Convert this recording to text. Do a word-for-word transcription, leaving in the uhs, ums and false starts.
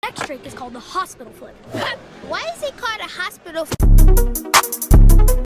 Next trick is called the hospital flip. Why is it called a hospital flip?